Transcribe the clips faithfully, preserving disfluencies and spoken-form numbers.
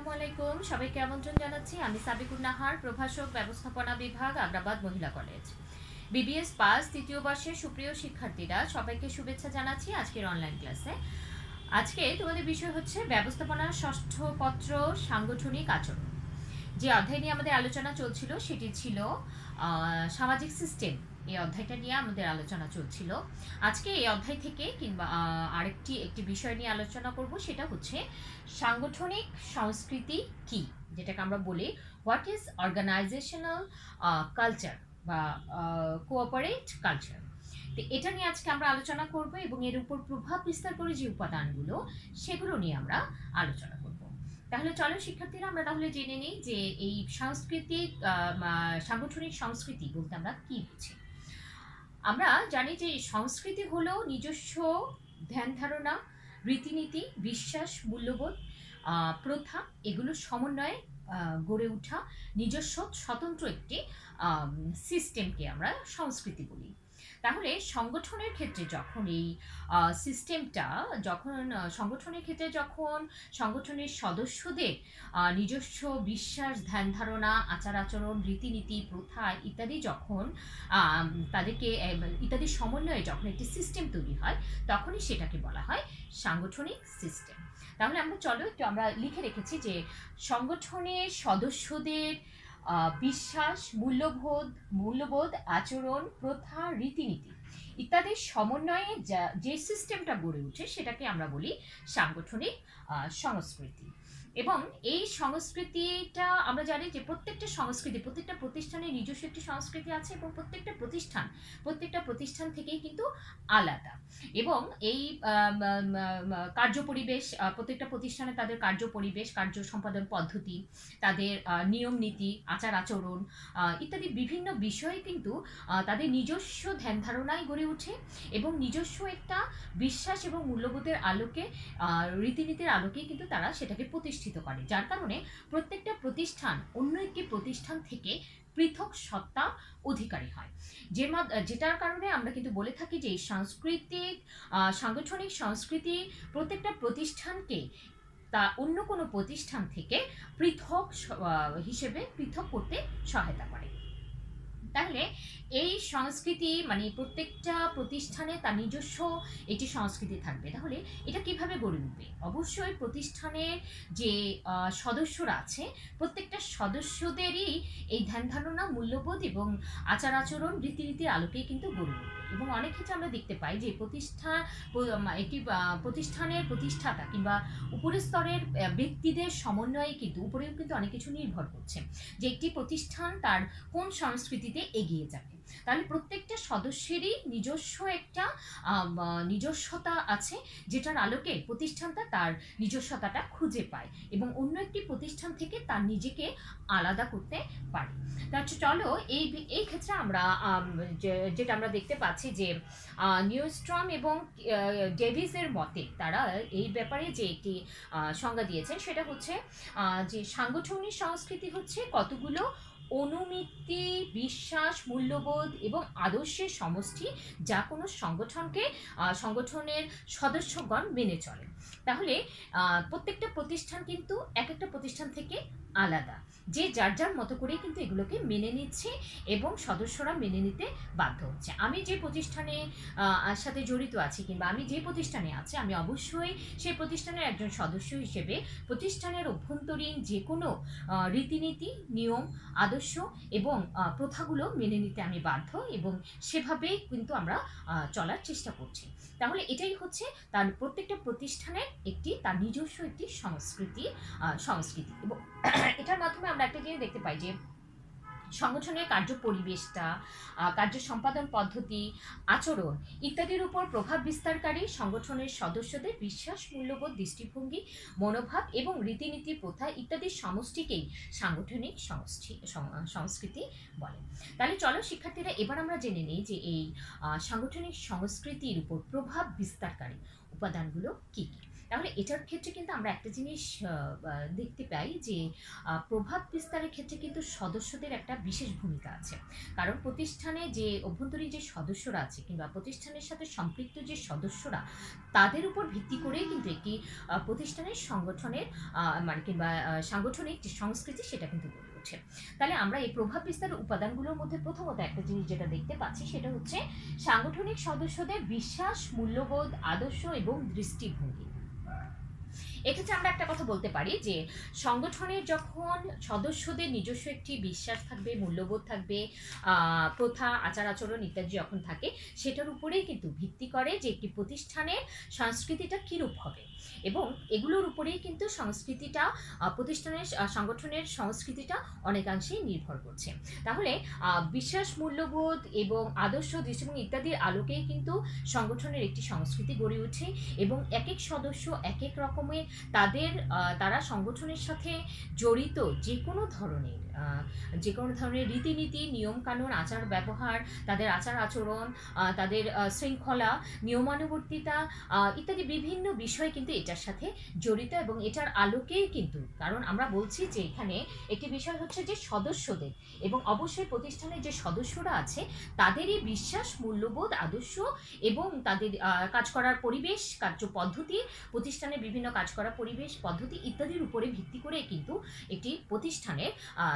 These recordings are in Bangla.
আসসালামু আলাইকুম, সবাইকে আমন্ত্রণ জানাচ্ছি। আমি সাবিকুন নাহার, প্রভাষক ব্যবস্থাপনা বিভাগ, আগ্রাবাদ মহিলা কলেজ। বিবিএস পাস তৃতীয় বর্ষের সুপ্রিয় শিক্ষার্থীরা সবাইকে শুভেচ্ছা জানাচ্ছি আজকের অনলাইন ক্লাসে। আজকে তোমাদের বিষয় হচ্ছে ব্যবস্থাপনার ষষ্ঠ পত্র, সাংগঠনিক আচরণ। যে অধ্যায় নিয়ে আমাদের আলোচনা চলছিল সেটি ছিল সামাজিক সিস্টেম। এই অধ্যায়টা নিয়ে আমাদের আলোচনা চলছিল। আজকে এই অধ্যায় থেকে কিংবা আরেকটি একটি বিষয় নিয়ে আলোচনা করব, সেটা হচ্ছে সাংগঠনিক সংস্কৃতি কি, যেটাকে আমরা বলি হোয়াট ইজ অর্গানাইজেশনাল কালচার বা কোঅপারেট কালচার। তো এটা নিয়ে আজকে আমরা আলোচনা করব এবং এর উপর প্রভাব বিস্তার করে যে উপাদানগুলো সেগুলো নিয়ে আমরা আলোচনা করব। তাহলে চলো শিক্ষার্থীরা, আমরা তাহলে জেনে নিই যে এই সাংস্কৃতিক সাংগঠনিক সংস্কৃতি বলতে আমরা কি বুঝি। আমরা জানি যে সংস্কৃতি হলো নিজস্ব ধ্যান ধারণা, রীতিনীতি, বিশ্বাস, মূল্যবোধ, প্রথা এগুলো সমন্বয়ে গড়ে ওঠা নিজস্ব স্বতন্ত্র একটি সিস্টেমকে আমরা সংস্কৃতি বলি। তাহলে সংগঠনের ক্ষেত্রে যখন এই সিস্টেমটা যখন সংগঠনের ক্ষেত্রে যখন সংগঠনের সদস্যদের নিজস্ব বিশ্বাস, ধ্যান ধারণা, আচার আচরণ, রীতিনীতি, প্রথা ইত্যাদি যখন তাদেরকে ইত্যাদি সমন্বয়ে যখন একটি সিস্টেম তৈরি হয়, তখনই সেটাকে বলা হয় সাংগঠনিক সিস্টেম। তাহলে আমরা চলো একটু আমরা লিখে রেখেছি যে সংগঠনের সদস্যদের বিশ্বাস, মূল্যবোধ মূল্যবোধ আচরণ, প্রথা, রীতিনীতি ইত্যাদির সমন্বয়ে যা যে সিস্টেমটা গড়ে ওঠে সেটাকে আমরা বলি সাংগঠনিক সংস্কৃতি। এবং এই সংস্কৃতিটা আমরা জানি যে প্রত্যেকটা সংস্কৃতি, প্রত্যেকটা প্রতিষ্ঠানের নিজস্ব একটি সংস্কৃতি আছে এবং প্রত্যেকটা প্রতিষ্ঠান প্রত্যেকটা প্রতিষ্ঠান থেকেই কিন্তু আলাদা। এবং এই কার্যপরিবেশ, প্রত্যেকটা প্রতিষ্ঠানে তাদের কার্যপরিবেশ, কার্য সম্পাদন পদ্ধতি, তাদের নিয়ম নীতি, আচার আচরণ ইত্যাদি বিভিন্ন বিষয়ে কিন্তু তাদের নিজস্ব ধ্যান ধারণায় গড়ে ওঠে এবং নিজস্ব একটা বিশ্বাস এবং মূল্যবোধের আলোকে, রীতিনীতির আলোকে কিন্তু তারা সেটাকে প্রতিষ্ঠিত করে, যার কারণে প্রত্যেকটা প্রতিষ্ঠান অন্য একটি প্রতিষ্ঠান থেকে পৃথক সত্তা অধিকারী হয়। যে যেটার কারণে আমরা কিন্তু বলে থাকি যে এই সাংস্কৃতিক সাংগঠনিক সংস্কৃতি প্রত্যেকটা প্রতিষ্ঠানকে তা অন্য কোনো প্রতিষ্ঠান থেকে পৃথক হিসেবে পৃথক করতে সহায়তা করে। তাহলে এই সংস্কৃতি মানে প্রত্যেকটা প্রতিষ্ঠানে তার নিজস্ব একটি সংস্কৃতি থাকবে। তাহলে এটা কিভাবে গড়ে উঠবে? অবশ্যই প্রতিষ্ঠানের যে সদস্যরা আছে প্রত্যেকটা সদস্যদেরই এই ধ্যান ধারণা, মূল্যবোধ এবং আচার আচরণ, রীতিনীতির আলোকেই কিন্তু গড়ে উঠবে। এবং অনেক ক্ষেত্রে আমরা দেখতে পাই যে প্রতিষ্ঠা একটি প্রতিষ্ঠানের প্রতিষ্ঠাতা কিংবা উপরের স্তরের ব্যক্তিদের সমন্বয়ে কিন্তু উপরেও কিন্তু অনেক কিছু নির্ভর করছে যে একটি প্রতিষ্ঠান তার কোন সংস্কৃতিতে এগিয়ে যাবে। তাহলে প্রত্যেকটা সদস্যেরই নিজস্ব একটা নিজস্বতা আছে, যেটার আলোকে প্রতিষ্ঠানটা তার নিজস্বতাটা খুঁজে পায় এবং অন্য একটি প্রতিষ্ঠান থেকে তার নিজেকে আলাদা করতে পারে। তাহলে চলো এই এই ক্ষেত্রে আমরা যেটা আমরা দেখতে পাচ্ছি যে নিউস্ট্রম এবং ডেভিসের মতে তারা এই ব্যাপারে যে একটি সংজ্ঞা দিয়েছেন সেটা হচ্ছে যে সাংগঠনিক সংস্কৃতি হচ্ছে কতগুলো অনুমিতি, বিশ্বাস, মূল্যবোধ এবং আদর্শের সমষ্টি যা কোনো সংগঠনকে সংগঠনের সদস্যগণ মেনে চলে। তাহলে প্রত্যেকটা প্রতিষ্ঠান কিন্তু এক একটা প্রতিষ্ঠান থেকে আলাদা, যে যার যার মতো করেই কিন্তু এগুলোকে মেনে নিচ্ছে এবং সদস্যরা মেনে নিতে বাধ্য হচ্ছে। আমি যে প্রতিষ্ঠানে সাথে জড়িত আছি কিংবা আমি যে প্রতিষ্ঠানে আছি, আমি অবশ্যই সেই প্রতিষ্ঠানের একজন সদস্য হিসেবে প্রতিষ্ঠানের অভ্যন্তরীণ যে কোনো রীতিনীতি, নিয়ম, আদর্শ এবং প্রথাগুলো মেনে নিতে আমি বাধ্য এবং সেভাবেই কিন্তু আমরা চলার চেষ্টা করছি। তাহলে এটাই হচ্ছে তার প্রত্যেকটা প্রতিষ্ঠানের একটি তার নিজস্ব একটি সংস্কৃতি সংস্কৃতি এবং এটার মাধ্যমে আমরা একটা জিনিস দেখতে পাই যে সংগঠনের কার্য পরিবেশটা, কার্য সম্পাদন পদ্ধতি, আচরণ ইত্যাদির উপর প্রভাব বিস্তারকারী সংগঠনের সদস্যদের বিশ্বাস, মূল্যবোধ, দৃষ্টিভঙ্গি, মনোভাব এবং রীতিনীতি, প্রথা ইত্যাদির সমষ্টিকেই সাংগঠনিক সংস্কৃতি বলে। তাহলে চলো শিক্ষার্থীরা, এবার আমরা জেনে নিই যে এই সাংগঠনিক সংস্কৃতির উপর প্রভাব বিস্তারকারী উপাদানগুলো কী কী। তাহলে এটার ক্ষেত্রে কিন্তু আমরা একটা জিনিস দেখতে পাই যে প্রভাব বিস্তারের ক্ষেত্রে কিন্তু সদস্যদের একটা বিশেষ ভূমিকা আছে। কারণ প্রতিষ্ঠানে যে অভ্যন্তরীণ যে সদস্যরা আছে কিংবা প্রতিষ্ঠানের সাথে সম্পৃক্ত যে সদস্যরা, তাদের উপর ভিত্তি করেই কিন্তু একটি প্রতিষ্ঠানের সংগঠনের মানে কিংবা সাংগঠনিক যে সংস্কৃতি সেটা কিন্তু গড়ে ওঠে। তাহলে আমরা এই প্রভাব বিস্তারের উপাদানগুলোর মধ্যে প্রথমত একটা জিনিস যেটা দেখতে পাচ্ছি সেটা হচ্ছে সাংগঠনিক সদস্যদের বিশ্বাস, মূল্যবোধ, আদর্শ এবং দৃষ্টিভঙ্গি। এক্ষেত্রে আমরা একটা কথা বলতে পারি যে সংগঠনের যখন সদস্যদের নিজস্ব একটি বিশ্বাস থাকবে, মূল্যবোধ থাকবে, প্রথা, আচার আচরণ ইত্যাদি যখন থাকে, সেটার উপরেই কিন্তু ভিত্তি করে যে একটি প্রতিষ্ঠানের সংস্কৃতিটা কীরূপ হবে, এবং এগুলোর উপরেই কিন্তু সংস্কৃতিটা প্রতিষ্ঠানের সংগঠনের সংস্কৃতিটা অনেকাংশেই নির্ভর করছে। তাহলে বিশ্বাস, মূল্যবোধ এবং আদর্শ, দৃষ্টিভঙ্গি ইত্যাদির আলোকেই কিন্তু সংগঠনের একটি সংস্কৃতি গড়ে ওঠে, এবং এক এক সদস্য এক এক রকমের তাদের তারা সংগঠনের সাথে জড়িত যে কোনো ধরনের যে কোনো ধরনের রীতিনীতি, নিয়মকানুন, আচার ব্যবহার, তাদের আচার আচরণ, তাদের শৃঙ্খলা, নিয়মানুবর্তিতা ইত্যাদি বিভিন্ন বিষয় কিন্তু এটার সাথে জড়িত, এবং এটার আলোকেই কিন্তু, কারণ আমরা বলছি যে এখানে একটি বিষয় হচ্ছে যে সদস্যদের, এবং অবশ্যই প্রতিষ্ঠানের যে সদস্যরা আছে তাদেরই বিশ্বাস, মূল্যবোধ, আদর্শ এবং তাদের কাজ করার পরিবেশ, কার্য পদ্ধতি, প্রতিষ্ঠানের বিভিন্ন কাজ করার পরিবেশ পদ্ধতি ইত্যাদির উপরে ভিত্তি করে কিন্তু একটি প্রতিষ্ঠানের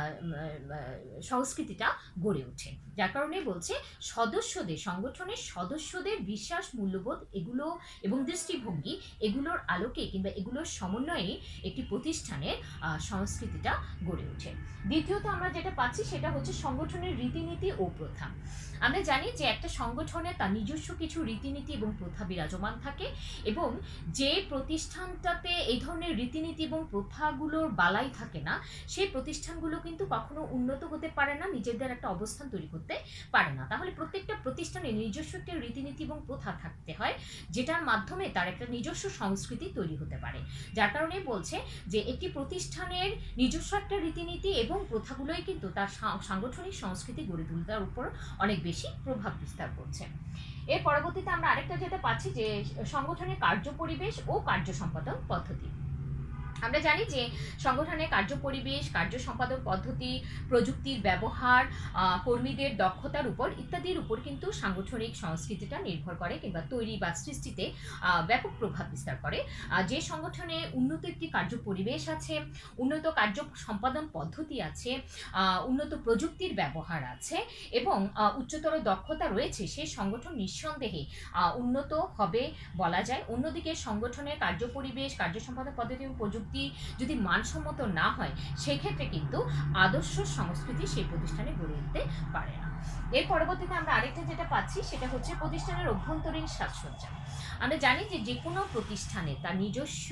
সংস্কৃতিটা গড়ে ওঠে। যার কারণে বলছে সদস্যদের, সংগঠনের সদস্যদের বিশ্বাস, মূল্যবোধ এগুলো এবং দৃষ্টিভঙ্গি এগুলোর আলোকে কিংবা এগুলোর সমন্বয়ে একটি প্রতিষ্ঠানের সংস্কৃতিটা গড়ে ওঠে। দ্বিতীয়ত আমরা যেটা পাচ্ছি সেটা হচ্ছে সংগঠনের রীতিনীতি ও প্রথা। আমরা জানি যে একটা সংগঠনে তার নিজস্ব কিছু রীতিনীতি এবং প্রথা বিরাজমান থাকে, এবং যে প্রতিষ্ঠানটাতে এই ধরনের রীতিনীতি এবং প্রথাগুলোর বালাই থাকে না, সেই প্রতিষ্ঠানগুলো কিন্তু কখনো উন্নত হতে পারে না, নিজেদের একটা অবস্থান তৈরি করতে পারে না। তাহলে প্রত্যেকটা প্রতিষ্ঠানে নিজস্ব একটা রীতিনীতি এবং প্রথা থাকতে হয়, যেটার মাধ্যমে তার একটা নিজস্ব সংস্কৃতি তৈরি হতে পারে। যার কারণে বলছে যে একটি প্রতিষ্ঠানের নিজস্ব একটা রীতিনীতি এবং প্রথাগুলোই কিন্তু তার সাংগঠনিক সংস্কৃতি গড়ে তোলার উপর অনেক বেশি প্রভাব বিস্তার করছে। এর পরবর্তীতে আমরা আরেকটা যেটা পাচ্ছি যে সংগঠনের কার্য পরিবেশ ও কার্য সম্পাদন পদ্ধতি। আমরা জানি যে সংগঠনের কার্য পরিবেশ, কার্য সম্পাদন পদ্ধতি, প্রযুক্তির ব্যবহার, কর্মীদের দক্ষতার উপর ইত্যাদির উপর কিন্তু সাংগঠনিক সংস্কৃতিটা নির্ভর করে কিংবা তৈরি বা সৃষ্টিতে ব্যাপক প্রভাব বিস্তার করে। যে সংগঠনে উন্নত একটি কার্য পরিবেশ আছে, উন্নত কার্য সম্পাদন পদ্ধতি আছে, উন্নত প্রযুক্তির ব্যবহার আছে এবং উচ্চতর দক্ষতা রয়েছে, সেই সংগঠন নিঃসন্দেহে উন্নত হবে বলা যায়। অন্যদিকে সংগঠনের কার্য পরিবেশ, কার্য সম্পাদন পদ্ধতি এবং প্রযুক্তি যদি মানসম্মত না হয়, সেক্ষেত্রে কিন্তু আদর্শ সংস্কৃতি সেই প্রতিষ্ঠানে গড়ে উঠতে পারে না। এর পরবর্তীতে আমরা আরেকটা যেটা পাচ্ছি সেটা হচ্ছে প্রতিষ্ঠানের অভ্যন্তরীণ সাজসজ্জা। আমরা জানি যে যে কোনো প্রতিষ্ঠানে তার নিজস্ব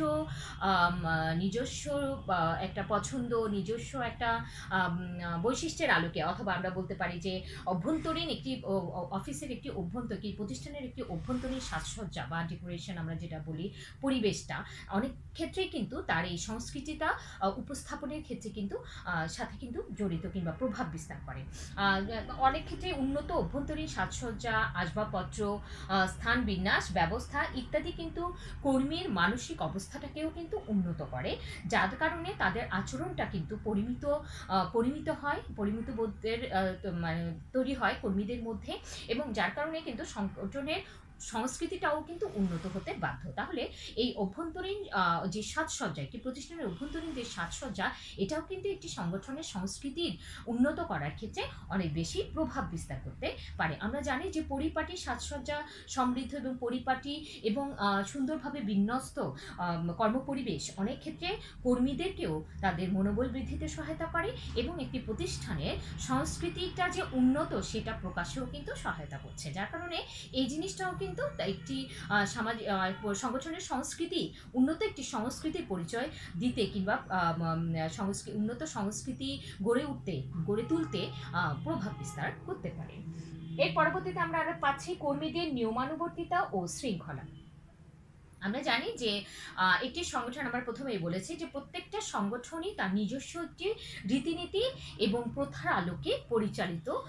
নিজস্ব একটা পছন্দ, নিজস্ব একটা বৈশিষ্ট্যের আলোকে, অথবা আমরা বলতে পারি যে অভ্যন্তরীণ একটি অফিসের একটি অভ্যন্তরীণ প্রতিষ্ঠানের একটি অভ্যন্তরীণ সাজসজ্জা বা ডেকোরেশন আমরা যেটা বলি, পরিবেশটা অনেক ক্ষেত্রেই কিন্তু তার এই সংস্কৃতিটা উপস্থাপনের ক্ষেত্রে কিন্তু সাথে কিন্তু জড়িত কিংবা প্রভাব বিস্তার করে। অনেক ক্ষেত্রে উন্নত অভ্যন্তরীণ সাজসজ্জা, আসবাবপত্র, স্থান বিন্যাস, ব্যবস্থা ইত্যাদি কিন্তু কর্মীর মানসিক অবস্থাটাকেও কিন্তু উন্নত করে, যার কারণে তাদের আচরণটা কিন্তু পরিমিত পরিমিত হয়, পরিমিত বোধের মানে তৈরি হয় কর্মীদের মধ্যে, এবং যার কারণে কিন্তু সংগঠনের সংস্কৃতিটাও কিন্তু উন্নত হতে বাধ্য। তাহলে এই অভ্যন্তরীণ যে সাজসজ্জা, একটি প্রতিষ্ঠানের অভ্যন্তরীণ যে সাজসজ্জা, এটাও কিন্তু একটি সংগঠনের সংস্কৃতির উন্নত করার ক্ষেত্রে অনেক বেশি প্রভাব বিস্তার করতে পারে। আমরা জানি যে পরিপাটি সাজসজ্জা সমৃদ্ধ এবং পরিপাটি এবং সুন্দরভাবে বিন্যস্ত কর্মপরিবেশ অনেক ক্ষেত্রে কর্মীদেরকেও তাদের মনোবল বৃদ্ধিতে সহায়তা করে, এবং একটি প্রতিষ্ঠানের সংস্কৃতিটা যে উন্নত সেটা প্রকাশেও কিন্তু সহায়তা করছে। যার কারণে এই জিনিসটাও কিন্তু একটি সামাজিক সংগঠনের সংস্কৃতি, উন্নত একটি সংস্কৃতির পরিচয় দিতে কিংবা সংস্কৃতি উন্নত সংস্কৃতি গড়ে উঠতে গড়ে তুলতে প্রভাব বিস্তার করতে পারে। এর পরবর্তীতে আমরা আরো পাচ্ছি কর্মীদের নিয়মানুবর্তিতা ও শৃঙ্খলা। আমরা জানি যে একটি সংগঠন, আমরা প্রথমেই বলেছি যে প্রত্যেকটা সংগঠনই তার নিজস্ব একটি রীতিনীতি এবং প্রথার আলোকে পরিচালিত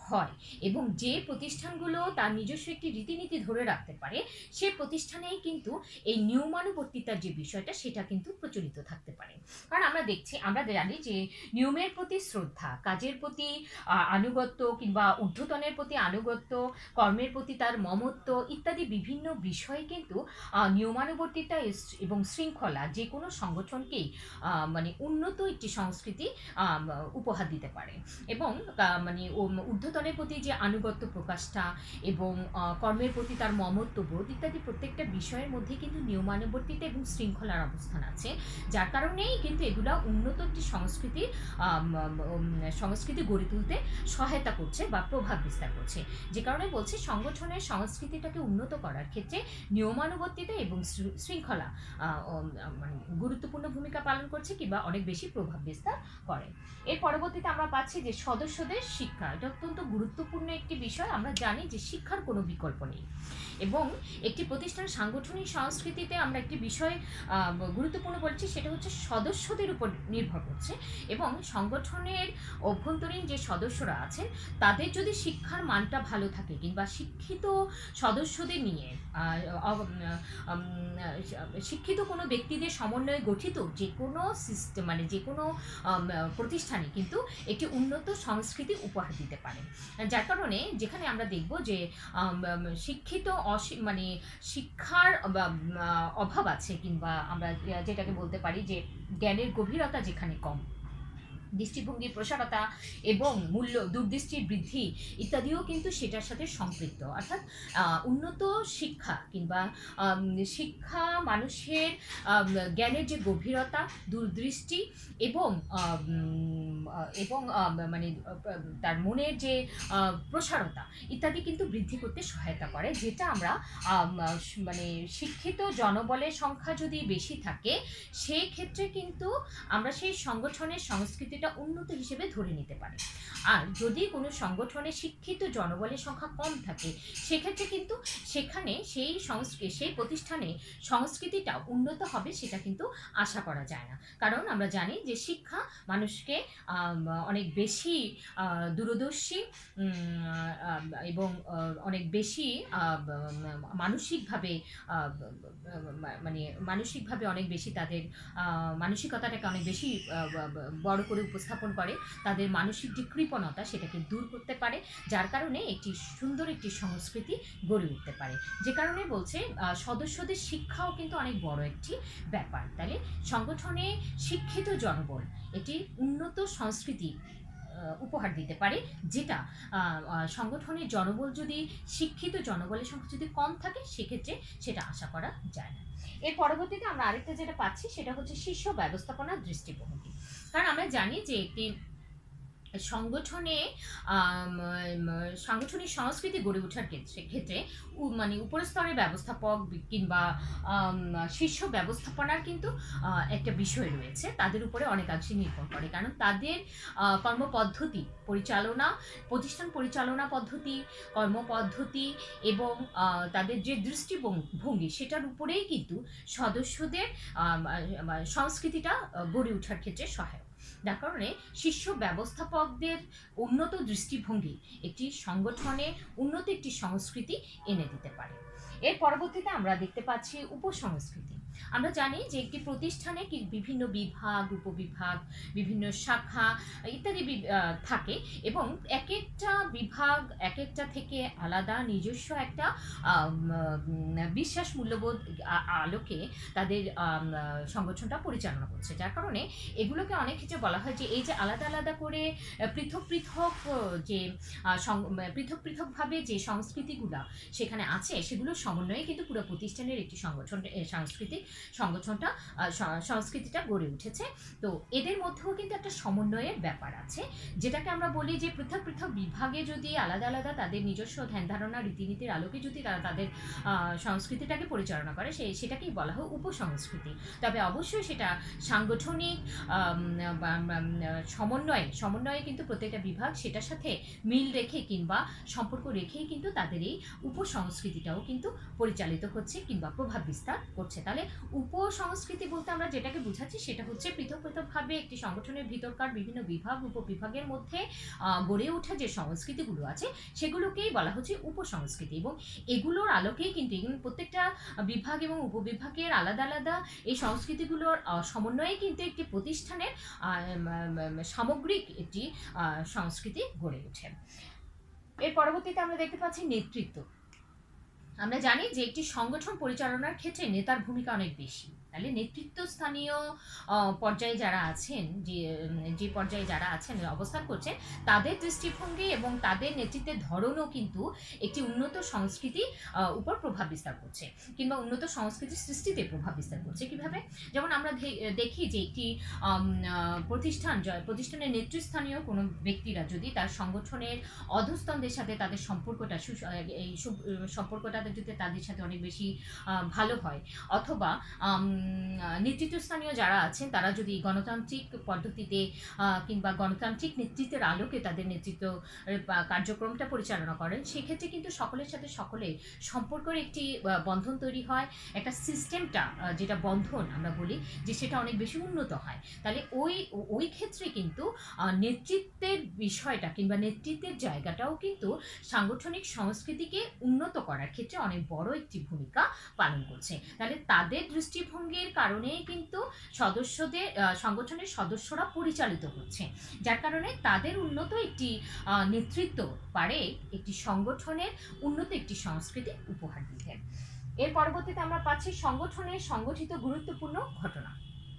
হয় এবং যে প্রতিষ্ঠানগুলো তার নিজস্ব একটি রীতিনীতি ধরে রাখতে পারে সে প্রতিষ্ঠানেই কিন্তু এই নিয়মানুবর্তিতার যে বিষয়টা সেটা কিন্তু প্রচলিত থাকতে পারে। কারণ আমরা দেখছি, আমরা জানি যে নিয়মের প্রতি শ্রদ্ধা, কাজের প্রতি আনুগত্য কিংবা ঊর্ধ্বতনের প্রতি আনুগত্য, কর্মের প্রতি তার মমত্ব ইত্যাদি বিভিন্ন বিষয়ে কিন্তু নিয়মানুবর্তিতা এবং শৃঙ্খলা যে কোনো সংগঠনকেই মানে উন্নত একটি সংস্কৃতি উপহার দিতে পারে। এবং মানে ঊর্ধ্বতনের প্রতি যে আনুগত্য প্রকাশটা এবং কর্মের প্রতি তার মমত্ববোধ ইত্যাদি প্রত্যেকটা বিষয়ের মধ্যে কিন্তু নিয়মানুবর্তিতা এবং শৃঙ্খলার অবস্থান আছে, যার কারণেই কিন্তু এগুলা উন্নত একটি সংস্কৃতি সংস্কৃতি গড়ে তুলতে সহায়তা করছে বা প্রভাব বিস্তার করছে। যে কারণে বলছি সংগঠনের সংস্কৃতিটাকে উন্নত করার ক্ষেত্রে নিয়মানুবর্তিতা এবং শৃঙ্খলা মানে গুরুত্বপূর্ণ ভূমিকা পালন করছে কিংবা অনেক বেশি প্রভাব বিস্তার করে। এর পরবর্তীতে আমরা পাচ্ছি যে সদস্যদের শিক্ষা, এটা অত্যন্ত গুরুত্বপূর্ণ একটি বিষয়। আমরা জানি যে শিক্ষার কোনো বিকল্প নেই এবং একটি প্রতিষ্ঠানের সাংগঠনিক সংস্কৃতিতে আমরা একটি বিষয় গুরুত্বপূর্ণ বলছি, সেটা হচ্ছে সদস্যদের উপর নির্ভর করছে এবং সংগঠনের অভ্যন্তরীণ যে সদস্যরা আছেন তাদের যদি শিক্ষার মানটা ভালো থাকে কিংবা শিক্ষিত সদস্যদের নিয়ে শিক্ষিত কোনো ব্যক্তিদের সমন্বয়ে গঠিত যে কোনো সিস্টেম মানে যে কোনো প্রতিষ্ঠানে কিন্তু একটি উন্নত সংস্কৃতি উপহার দিতে পারে। যার কারণে যেখানে আমরা দেখব যে শিক্ষিত মানে শিক্ষার অভাব আছে কিংবা আমরা যেটাকে বলতে পারি যে জ্ঞানের গভীরতা যেখানে কম, দৃষ্টিভঙ্গির প্রসারতা এবং মূল্য দূরদৃষ্টির বৃদ্ধি ইত্যাদিও কিন্তু সেটার সাথে সম্পৃক্ত। অর্থাৎ উন্নত শিক্ষা কিংবা শিক্ষা মানুষের জ্ঞানের যে গভীরতা, দূরদৃষ্টি এবং এবং মানে তার মনের যে প্রসারতা ইত্যাদি কিন্তু বৃদ্ধি করতে সহায়তা করে, যেটা আমরা মানে শিক্ষিত জনবলের সংখ্যা যদি বেশি থাকে সেই ক্ষেত্রে কিন্তু আমরা সেই সংগঠনের সংস্কৃতি উন্নত হিসেবে ধরে নিতে পারে। আর যদি কোনো সংগঠনে শিক্ষিত জনবলের সংখ্যা কম থাকে সেক্ষেত্রে কিন্তু সেখানে সেই সংস্কৃতি সেই প্রতিষ্ঠানে সংস্কৃতিটা উন্নত হবে সেটা কিন্তু আশা করা যায় না। কারণ আমরা জানি যে শিক্ষা মানুষকে অনেক বেশি দূরদর্শী এবং অনেক বেশি মানসিকভাবে মানে মানসিকভাবে অনেক বেশি তাদের মানসিকতাটাকে অনেক বেশি বড় করে উপস্থাপন করে, তাদের মানসিক যে কৃপণতা সেটাকে দূর করতে পারে, যার কারণে একটি সুন্দর একটি সংস্কৃতি গড়ে উঠতে পারে। যে কারণে বলছে সদস্যদের শিক্ষাও কিন্তু অনেক বড় একটি ব্যাপার। তাহলে সংগঠনে শিক্ষিত জনবল একটি উন্নত সংস্কৃতি উপহার দিতে পারে, যেটা সংগঠনের জনবল যদি শিক্ষিত জনবলের সংখ্যা যদি কম থাকে সেক্ষেত্রে সেটা আশা করা যায় না। এর পরবর্তীতে আমরা আরেকটা যেটা পাচ্ছি সেটা হচ্ছে শীর্ষ ব্যবস্থাপনার দৃষ্টিভঙ্গি। কারণ আমরা জানি যে একটি সংগঠনে সাংগঠনিক সংস্কৃতি গড়ে ওঠার ক্ষেত্রে ক্ষেত্রে মানে উপরস্তরের ব্যবস্থাপক কিংবা শীর্ষ ব্যবস্থাপনার কিন্তু একটা বিষয় রয়েছে, তাদের উপরে অনেকাংশে নির্ভর করে। কারণ তাদের কর্মপদ্ধতি পরিচালনা প্রতিষ্ঠান পরিচালনা পদ্ধতি কর্মপদ্ধতি এবং তাদের যে দৃষ্টিভঙ্গি সেটার উপরেই কিন্তু সদস্যদের সংস্কৃতিটা গড়ে ওঠার ক্ষেত্রে সহায়ক। যার কারণে শীর্ষ ব্যবস্থাপকদের উন্নত দৃষ্টিভঙ্গি একটি সংগঠনে উন্নত একটি সংস্কৃতি এনে দিতে পারে। এর পরবর্তীতে আমরা দেখতে পাচ্ছি উপসংস্কৃতি। আমরা জানি যে একটি প্রতিষ্ঠানে কি বিভিন্ন বিভাগ, উপবিভাগ, বিভিন্ন শাখা ইত্যাদি থাকে এবং এক একটা বিভাগ এক একটা থেকে আলাদা নিজস্ব একটা বিশ্বাস মূল্যবোধ আলোকে তাদের সংগঠনটা পরিচালনা করছে। যার কারণে এগুলোকে অনেক ক্ষেত্রে বলা হয় যে এই যে আলাদা আলাদা করে পৃথক পৃথক যে পৃথক পৃথকভাবে যে সংস্কৃতিগুলো সেখানে আছে সেগুলোর সমন্বয়ে কিন্তু পুরো প্রতিষ্ঠানের একটি সংগঠন সাংস্কৃতিক সংগঠনটা সংস্কৃতিটা গড়ে উঠেছে। তো এদের মধ্যেও কিন্তু একটা সমন্বয়ের ব্যাপার আছে, যেটাকে আমরা বলি যে পৃথক পৃথক বিভাগে যদি আলাদা আলাদা তাদের নিজস্ব ধ্যান ধারণা রীতিনীতির আলোকে যদি তারা তাদের সংস্কৃতিটাকে পরিচালনা করে সে সেটাকেই বলা হয় উপসংস্কৃতি। তবে অবশ্যই সেটা সাংগঠনিক সমন্বয়ে সমন্বয়ে কিন্তু প্রত্যেকটা বিভাগ সেটার সাথে মিল রেখে কিংবা সম্পর্ক রেখেই কিন্তু তাদের এই উপসংস্কৃতিটাও কিন্তু পরিচালিত হচ্ছে কিংবা প্রভাব বিস্তার করছে। তাহলে উপসংস্কৃতি বলতে আমরা যেটাকে বোঝাচ্ছি সেটা হচ্ছে পৃথক পৃথকভাবে একটি সংগঠনের ভিতরকার বিভিন্ন বিভাগ উপবিভাগের মধ্যে গড়ে ওঠা যে সংস্কৃতিগুলো আছে সেগুলোকেই বলা হচ্ছে উপসংস্কৃতি। এবং এগুলোর আলোকেই কিন্তু প্রত্যেকটা বিভাগ এবং উপবিভাগের আলাদা আলাদা এই সংস্কৃতিগুলোর সমন্বয়ে কিন্তু একটি প্রতিষ্ঠানের সামগ্রিক একটি সংস্কৃতি গড়ে ওঠে। এর পরবর্তীতে আমরা দেখতে পাচ্ছি নেতৃত্ব। আমরা জানি যে একটি সংগঠন পরিচালনার ক্ষেত্রে নেতার ভূমিকা অনেক বেশি। তাহলে নেতৃত্ব স্থানীয় পর্যায়ে যারা আছেন, যে যে পর্যায়ে যারা আছেন অবস্থান করছেন, তাদের দৃষ্টিভঙ্গি এবং তাদের নেতৃত্বের ধরনও কিন্তু একটি উন্নত সংস্কৃতি উপর প্রভাব বিস্তার করছে কিংবা উন্নত সংস্কৃতির সৃষ্টিতে প্রভাব বিস্তার করছে। কিভাবে? যেমন আমরা দেখি যে একটি প্রতিষ্ঠান প্রতিষ্ঠানের নেতৃস্থানীয় কোনো ব্যক্তিরা যদি তার সংগঠনের অধস্তনদের সাথে তাদের সম্পর্কটা এই সম্পর্কটা যদি তাদের সাথে অনেক বেশি ভালো হয়, অথবা নেতৃত্বস্থানীয় যারা আছেন তারা যদি গণতান্ত্রিক পদ্ধতিতে কিংবা গণতান্ত্রিক নেতৃত্বের আলোকে তাদের নেতৃত্ব কার্যক্রমটা পরিচালনা করেন, সেক্ষেত্রে কিন্তু সকলের সাথে সকলের সম্পর্কের একটি বন্ধন তৈরি হয়, একটা সিস্টেমটা যেটা বন্ধন আমরা বলি যে সেটা অনেক বেশি উন্নত হয়। তাহলে ওই ওই ক্ষেত্রে কিন্তু নেতৃত্বের বিষয়টা কিংবা নেতৃত্বের জায়গাটাও কিন্তু সাংগঠনিক সংস্কৃতিকে উন্নত করার ক্ষেত্রে অনেক বড় একটি ভূমিকা পালন করছে। তাহলে তাদের দৃষ্টিভঙ্গির কারণেই কিন্তু সদস্যদের সংগঠনের সদস্যরা পরিচালিত হচ্ছে, যার কারণে তাদের উন্নত একটি নেতৃত্ব পারে একটি সংগঠনের উন্নত একটি সংস্কৃতি উপহার দিতে। এর পরবর্তীতে আমরা পাচ্ছি সংগঠনের সংগঠিত গুরুত্বপূর্ণ ঘটনা।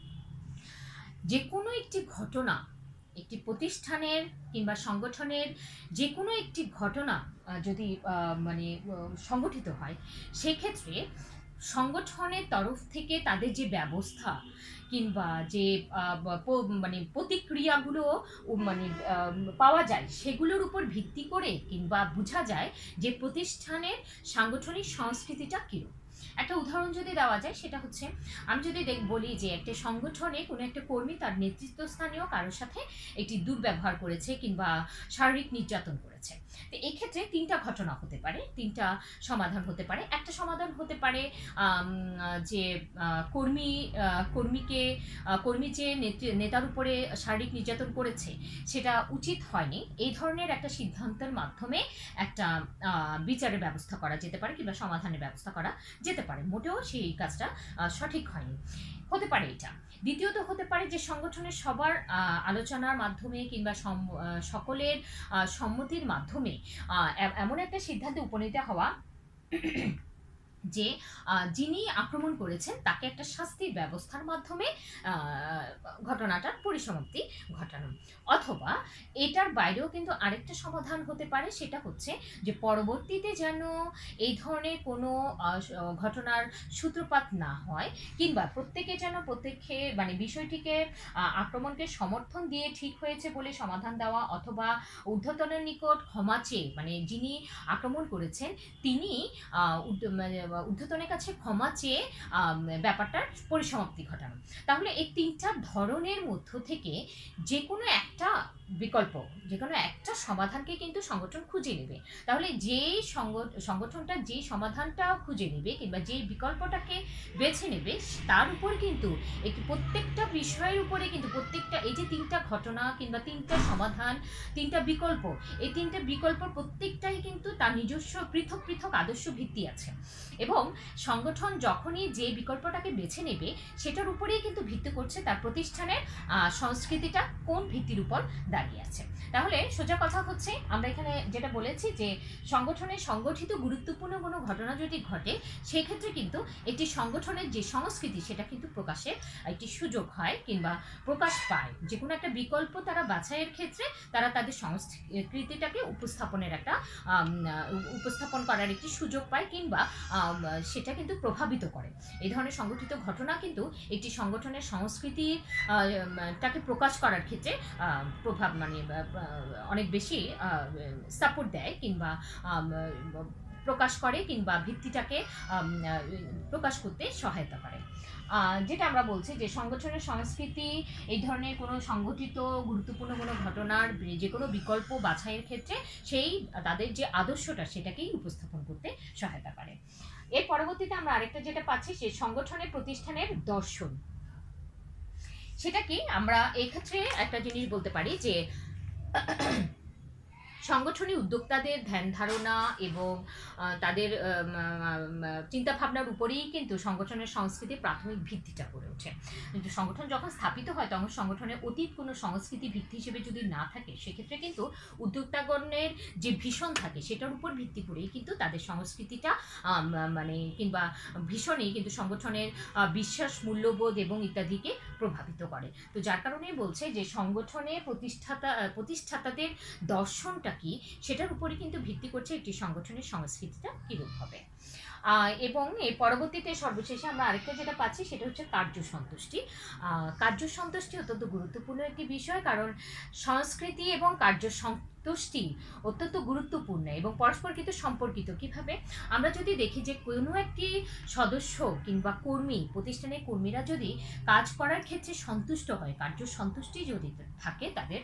যে কোনো একটি ঘটনা একটি প্রতিষ্ঠানের কিংবা সংগঠনের যে কোনো একটি ঘটনা যদি মানে সংগঠিত হয়, সেক্ষেত্রে সংগঠনের তরফ থেকে তাদের যে ব্যবস্থা কিংবা যে মানে প্রতিক্রিয়াগুলো মানে পাওয়া যায়, সেগুলোর উপর ভিত্তি করে কিংবা বোঝা যায় যে প্রতিষ্ঠানের সাংগঠনিক সংস্কৃতিটা কীরকম। একটা উদাহরণ যদি দেওয়া যায়, সেটা হচ্ছে আমি যদি বলি যে একটা সংগঠনে কোনো একটা কর্মী তার নেতৃত্বস্থানীয় কারোর সাথে একটি দুর্ব্যবহার করেছে কিংবা শারীরিক নির্যাতন করেছে, তো এক্ষেত্রে তিনটা ঘটনা হতে পারে, তিনটা সমাধান হতে পারে। একটা সমাধান হতে পারে যে কর্মী কর্মীকে কর্মী যে নেতার উপরে শারীরিক নির্যাতন করেছে সেটা উচিত হয়নি, এই ধরনের একটা সিদ্ধান্তের মাধ্যমে একটা বিচারের ব্যবস্থা করা যেতে পারে কিংবা সমাধানের ব্যবস্থা করা যেতে পারে, মোটেও সেই কাজটা সঠিক হয়নি, হতে পারে এটা। দ্বিতীয়ত হতে পারে যে সংগঠনের সবার আলোচনার মাধ্যমে কিংবা সকলের সম্মতির মাধ্যমে এমন একটা সিদ্ধান্তে উপনীত হওয়া যে যিনি আক্রমণ করেছেন তাকে একটা শাস্তির ব্যবস্থার মাধ্যমে ঘটনাটার পরিসমাপ্তি ঘটানো। অথবা এটার বাইরেও কিন্তু আরেকটা সমাধান হতে পারে, সেটা হচ্ছে যে পরবর্তীতে যেন এই ধরনের কোনো ঘটনার সূত্রপাত না হয় কিংবা প্রত্যেকে যেন প্রত্যেকে মানে বিষয়টিকে আক্রমণকে সমর্থন দিয়ে ঠিক হয়েছে বলে সমাধান দেওয়া, অথবা ঊর্ধ্বতনের নিকট ক্ষমা চেয়ে মানে যিনি আক্রমণ করেছেন তিনি ঊর্ধ্বতনের কাছে ক্ষমা চেয়ে ব্যাপারটার পরিসমাপ্তি ঘটানো। তাহলে এই তিনটা ধরনের মধ্য থেকে যে কোনো একটা বিকল্প, যে কোনো একটা সমাধানকে কিন্তু সংগঠন খুঁজে নেবে। তাহলে যেই সংগঠনটা যে সমাধানটা খুঁজে নেবে কিংবা যে বিকল্পটাকে বেছে নেবে, তার উপর কিন্তু একটি প্রত্যেকটা বিষয়ের উপরে কিন্তু প্রত্যেকটা এই যে তিনটা ঘটনা কিংবা তিনটা সমাধান, তিনটা বিকল্প, এই তিনটা বিকল্প প্রত্যেকটাই কিন্তু তার নিজস্ব পৃথক পৃথক আদর্শ ভিত্তি আছে, এবং সংগঠন যখনই যে বিকল্পটাকে বেছে নেবে সেটার উপরেই কিন্তু ভিত্তি করছে তার প্রতিষ্ঠানের সংস্কৃতিটা কোন ভিত্তির উপর দাঁড়িয়ে আছে। তাহলে সোজা কথা হচ্ছে আমরা এখানে যেটা বলেছি যে সংগঠনের সংগঠিত গুরুত্বপূর্ণ কোনো ঘটনা যদি ঘটে, সেক্ষেত্রে কিন্তু একটি সংগঠনের যে সংস্কৃতি সেটা কিন্তু প্রকাশের একটি সুযোগ হয় কিংবা প্রকাশ পায়। যে কোনো একটা বিকল্প তারা বাছাইয়ের ক্ষেত্রে তারা তাদের সংস্কৃতিটাকে উপস্থাপনের একটা উপস্থাপন করার একটি সুযোগ পায় কিংবা সেটা কিন্তু প্রভাবিত করে। এই ধরনের সংগঠিত ঘটনা কিন্তু একটি সংগঠনের সংস্কৃতিটাকে প্রকাশ করার ক্ষেত্রে প্রভাব মানে অনেক বেশি সাপোর্ট দেয় কিংবা প্রকাশ করে কিংবা ভিত্তিটাকে প্রকাশ করতে সহায়তা করে। যেটা আমরা বলছি যে সংগঠনের সংস্কৃতি এই ধরনের কোনো সংগঠিত গুরুত্বপূর্ণ কোনো ঘটনার যে কোনো বিকল্প বাছাইয়ের ক্ষেত্রে সেই তাদের যে আদর্শটা সেটাকেই উপস্থাপন করতে সহায়তা করে। এর পরবর্তীতে আমরা আরেকটা যেটা পাচ্ছি সে সংগঠনের প্রতিষ্ঠানের দর্শন। সেটা কি আমরা এই ক্ষেত্রে একটা জিনিস বলতে পারি যে সংগঠনী উদ্যোক্তাদের ধ্যান ধারণা এবং তাদের চিন্তাভাবনার উপরেই কিন্তু সংগঠনের সংস্কৃতির প্রাথমিক ভিত্তিটা গড়ে ওঠে। কিন্তু সংগঠন যখন স্থাপিত হয় তখন সংগঠনের অতীত কোনো সংস্কৃতি ভিত্তি হিসেবে যদি না থাকে সেক্ষেত্রে কিন্তু উদ্যোক্তাগণের যে ভীষণ থাকে সেটার উপর ভিত্তি করেই কিন্তু তাদের সংস্কৃতিটা মানে কিংবা ভীষণই কিন্তু সংগঠনের বিশ্বাস, মূল্যবোধ এবং ইত্যাদিকে প্রভাবিত করে। তো যার কারণেই বলছে যে সংগঠনে প্রতিষ্ঠাতা প্রতিষ্ঠাতাদের দর্শনটা কি সেটার উপরে কিন্তু ভিত্তি করছে একটি সংগঠনের সংস্কৃতিটা কিরূপ হবে। এবং এই পরবর্তীতে সর্বশেষে আমরা আরেকটা যেটা পাচ্ছি সেটা হচ্ছে কার্য সন্তুষ্টি। কার্য সন্তুষ্টি অত্যন্ত গুরুত্বপূর্ণ একটি বিষয়, কারণ সংস্কৃতি এবং কার্য সন্তুষ্টি অত্যন্ত গুরুত্বপূর্ণ এবং পরস্পর কিন্তু সম্পর্কিত। কিভাবে? আমরা যদি দেখি যে কোনো একটি সদস্য কিংবা কর্মী, প্রতিষ্ঠানের কর্মীরা যদি কাজ করার ক্ষেত্রে সন্তুষ্ট হয়, কার্য সন্তুষ্টি যদি থাকে তাদের,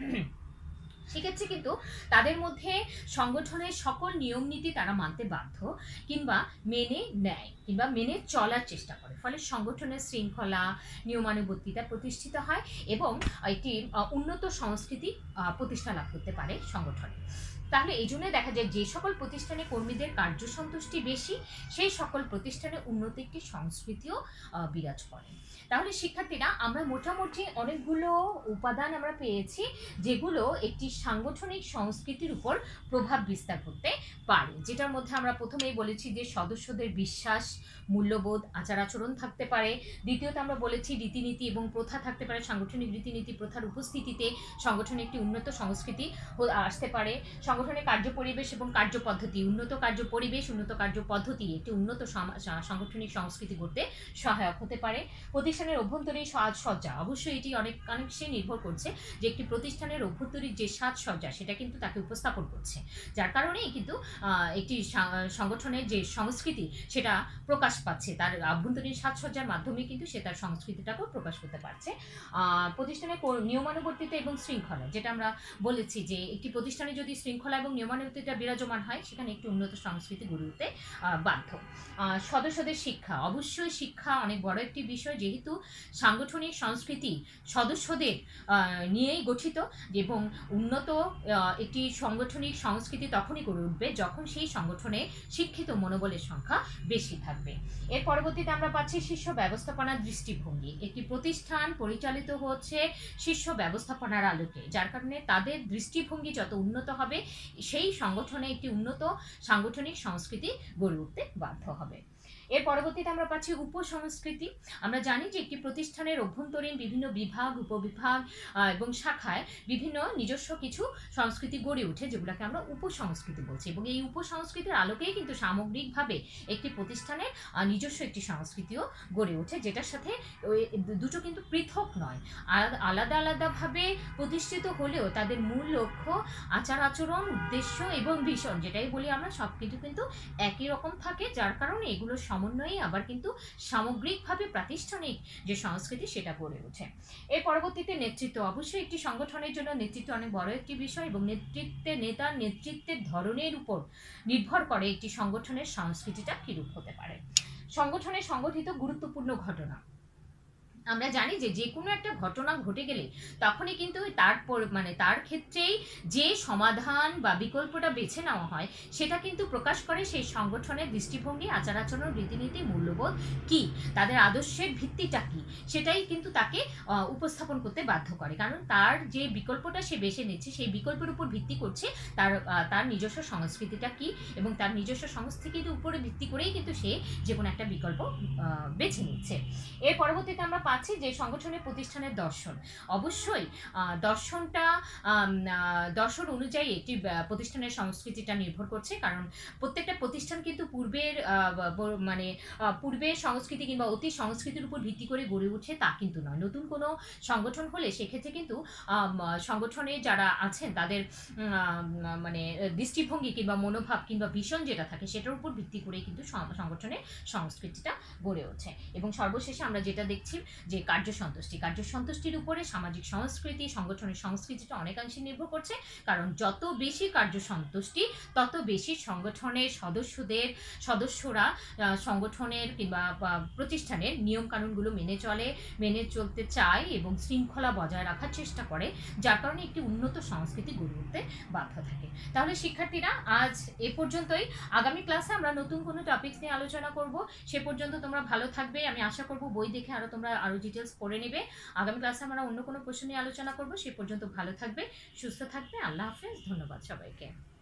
সেক্ষেত্রে কিন্তু তাদের মধ্যে সংগঠনের সকল নিয়ম নীতি তারা মানতে বাধ্য কিংবা মেনে নেয় কিংবা মেনে চলার চেষ্টা করে। ফলে সংগঠনের শৃঙ্খলা, নিয়মানুবর্তিতা প্রতিষ্ঠিত হয় এবং একটি উন্নত সংস্কৃতি প্রতিষ্ঠা লাভ করতে পারে সংগঠনে। তাহলে এই জন্য দেখা যায় যে সকল প্রতিষ্ঠানে কর্মীদের কার্য সন্তুষ্টি বেশি সেই সকল প্রতিষ্ঠানে উন্নত একটি সংস্কৃতিও বিরাজ করে। তাহলে শিক্ষার্থীরা আমরা মোটামুটি অনেকগুলো উপাদান আমরা পেয়েছি যেগুলো একটি সাংগঠনিক সংস্কৃতির উপর প্রভাব বিস্তার করতে পারে, যেটার মধ্যে আমরা প্রথমেই বলেছি যে সদস্যদের বিশ্বাস, মূল্যবোধ, আচার আচরণ থাকতে পারে। দ্বিতীয়ত আমরা বলেছি রীতিনীতি এবং প্রথা থাকতে পারে। সাংগঠনিক রীতিনীতি প্রথার উপস্থিতিতে সংগঠনে একটি উন্নত সংস্কৃতি আসতে পারে। সংগঠনের কার্য পরিবেশ এবং কার্য পদ্ধতি, উন্নত কার্য পরিবেশ, উন্নত কার্য পদ্ধতি একটি উন্নত সাংগঠনিক সংস্কৃতি করতে সহায়ক হতে পারে। প্রতিষ্ঠানের অভ্যন্তরীণ সাজসজ্জা, অবশ্যই এটি অনেক অনেকটাই নির্ভর করছে যে একটি প্রতিষ্ঠানের অভ্যন্তরীণ যে সাজসজ্জা সেটা কিন্তু তাকে উপস্থাপন করছে, যার কারণেই কিন্তু একটি সংগঠনের যে সংস্কৃতি সেটা প্রকাশ পাচ্ছে, তার অভ্যন্তরীণ সাজসজ্জার মাধ্যমে কিন্তু সে তার সংস্কৃতিটাকেও প্রকাশ করতে পারছে। প্রতিষ্ঠানের নিয়মানুবর্তিতা এবং শৃঙ্খলা, যেটা আমরা বলেছি যে একটি প্রতিষ্ঠানে যদি শৃঙ্খলা এবং নিয়মানুবর্তিতা বিরাজমান হয় সেখানে একটি উন্নত সংস্কৃতি গড়ে উঠতে বাধ্য। সদস্যদের শিক্ষা, অবশ্যই শিক্ষা অনেক বড় একটি বিষয়, যেহেতু সাংগঠনিক সংস্কৃতি সদস্যদের নিয়েই গঠিত এবং উন্নত একটি সাংগঠনিক সংস্কৃতি তখনই গড়ে উঠবে যখন সেই সংগঠনে শিক্ষিত মনোবলের সংখ্যা বেশি থাকবে। এর পরবর্তীতে আমরা পাচ্ছি শীর্ষ ব্যবস্থাপনার দৃষ্টিভঙ্গি। একটি প্রতিষ্ঠান পরিচালিত হচ্ছে শীর্ষ ব্যবস্থাপনার আলোকে, যার কারণে তাদের দৃষ্টিভঙ্গি যত উন্নত হবে সেই সংগঠনে একটি উন্নত সাংগঠনিক সংস্কৃতি গড়ে উঠতে বাধ্য হবে। এর পরবর্তীতে আমরা পাচ্ছি উপসংস্কৃতি। আমরা জানি যে একটি প্রতিষ্ঠানের অভ্যন্তরীণ বিভিন্ন বিভাগ, উপবিভাগ এবং শাখায় বিভিন্ন নিজস্ব কিছু সংস্কৃতি গড়ে ওঠে, যেগুলোকে আমরা উপসংস্কৃতি বলছি, এবং এই উপসংস্কৃতির আলোকেই কিন্তু সামগ্রিকভাবে একটি প্রতিষ্ঠানের নিজস্ব একটি সংস্কৃতিও গড়ে ওঠে, যেটার সাথে দুটো কিন্তু পৃথক নয়, আলাদা আলাদাভাবে প্রতিষ্ঠিত হলেও তাদের মূল লক্ষ্য, আচার আচরণ, উদ্দেশ্য এবং ভীষণ, যেটাই বলি আমরা, সব কিছু কিন্তু একই রকম থাকে, যার কারণে এগুলোর সমন্বয়ে আবার কিন্তু সামগ্রিকভাবে প্রাতিষ্ঠানিক যে সংস্কৃতি সেটা গড়ে ওঠে। এর পরবর্তীতে নেতৃত্ব, অবশ্যই একটি সংগঠনের জন্য নেতৃত্ব অনেক বড় একটি বিষয় এবং নেতৃত্বের নেতার নেতৃত্বের ধরনের উপর নির্ভর করে একটি সংগঠনের সংস্কৃতিটা কিরূপ হতে পারে। সংগঠনে সংগঠিত গুরুত্বপূর্ণ ঘটনা, আমরা জানি যে যে কোনো একটা ঘটনা ঘটে গেলে তখনই কিন্তু তার মানে তার ক্ষেত্রেই যে সমাধান বা বিকল্পটা বেছে নেওয়া হয় সেটা কিন্তু প্রকাশ করে সেই সংগঠনের দৃষ্টিভঙ্গি, আচার আচরণ, রীতিনীতি, মূল্যবোধ কি, তাদের আদর্শের ভিত্তিটা কি, সেটাই কিন্তু তাকে উপস্থাপন করতে বাধ্য করে, কারণ তার যে বিকল্পটা সে বেছে নিচ্ছে সেই বিকল্পের উপর ভিত্তি করছে তার তার নিজস্ব সংস্কৃতিটা কি এবং তার নিজস্ব সংস্কৃতির উপরে ভিত্তি করেই কিন্তু সে যে কোনো একটা বিকল্প বেছে নিচ্ছে। এর পরবর্তীতে আমরা আছে যে সংগঠনের প্রতিষ্ঠানের দর্শন, অবশ্যই আহ, দর্শনটা আম, আহ, দর্শন অনুযায়ী একটি আহ, প্রতিষ্ঠানের সংস্কৃতিটা নির্ভর করছে। কারণ প্রত্যেকটা প্রতিষ্ঠান কিন্তু পূর্বের আহ, ব- মানে আহ, পূর্বের সংস্কৃতি কিংবা অতীত সংস্কৃতির উপর ভিত্তি করে গড়ে উঠে তা কিন্তু নয়। নতুন কোনো সংগঠন হলে সেক্ষেত্রে কিন্তু আম, সংগঠনে যারা আছেন তাদের উম, আম, মানে দৃষ্টিভঙ্গি কিংবা মনোভাব কিংবা ভীষণ যেটা থাকে সেটার উপর ভিত্তি করেই কিন্তু সং- সংগঠনের সংস্কৃতিটা গড়ে ওঠে। এবং সর্বশেষে আমরা যেটা দেখছি যে কার্যসন্তুষ্টি, কার্যসন্তুষ্টির উপরে সামাজিক সংস্কৃতি, সংগঠনের সংস্কৃতিটা অনেকাংশে নির্ভর করছে। কারণ যত বেশি কার্যসন্তুষ্টি তত বেশি সংগঠনের সদস্যদের সদস্যরা আহ, সংগঠনের কিংবা বা প্রতিষ্ঠানের নিয়ম কানুনগুলো মেনে চলে, মেনে চলতে চায় এবং শৃঙ্খলা বজায় রাখার চেষ্টা করে, যার কারণে একটি উন্নত সংস্কৃতি গড়ে উঠতে বাধ্য থাকে। তাহলে শিক্ষার্থীরা আজ এ পর্যন্তই। আগামী ক্লাসে আমরা নতুন কোনো টপিকস নিয়ে আলোচনা করব। সে পর্যন্ত তোমরা ভালো থাকবে। আমি আশা করব বই দেখে আরও তোমরা আরও ডিটেলস পড়ে নেবে। আগামী ক্লাসে আমরা অন্য কোনো প্রশ্ন নিয়ে আলোচনা করব। সে পর্যন্ত ভালো থাকবে, সুস্থ থাকবে। আল্লাহ হাফেজ। ধন্যবাদ সবাইকে।